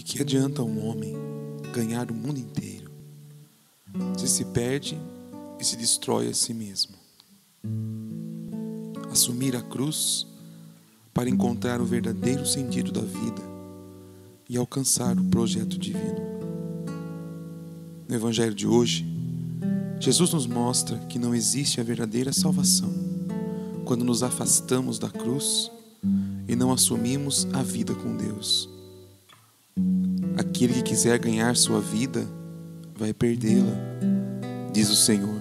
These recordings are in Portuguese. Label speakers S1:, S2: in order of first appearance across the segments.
S1: que adianta um homem ganhar o mundo inteiro se perde e se destrói a si mesmo? Assumir a cruz para encontrar o verdadeiro sentido da vida e alcançar o projeto divino. No Evangelho de hoje, Jesus nos mostra que não existe a verdadeira salvação quando nos afastamos da cruz e não assumimos a vida com Deus. Aquele que quiser ganhar sua vida vai perdê-la, diz o Senhor.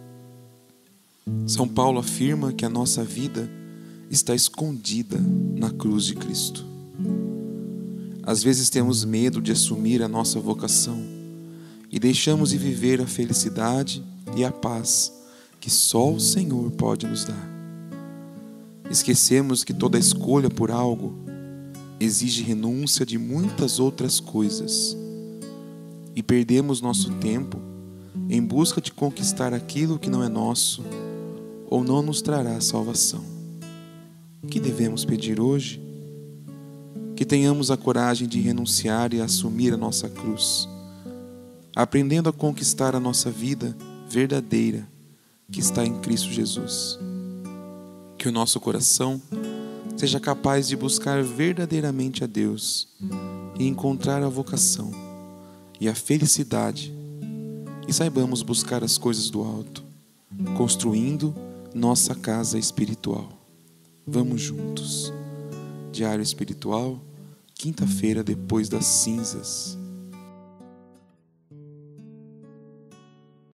S1: São Paulo afirma que a nossa vida está escondida na cruz de Cristo. Às vezes temos medo de assumir a nossa vocação e deixamos de viver a felicidade e a paz que só o Senhor pode nos dar. Esquecemos que toda escolha por algo exige renúncia de muitas outras coisas e perdemos nosso tempo em busca de conquistar aquilo que não é nosso ou não nos trará salvação. O que devemos pedir hoje? Que tenhamos a coragem de renunciar e assumir a nossa cruz, aprendendo a conquistar a nossa vida verdadeira que está em Cristo Jesus. Que o nosso coração seja capaz de buscar verdadeiramente a Deus e encontrar a vocação e a felicidade, e saibamos buscar as coisas do alto, construindo nossa casa espiritual. Vamos juntos. Diário Espiritual, quinta-feira depois das cinzas.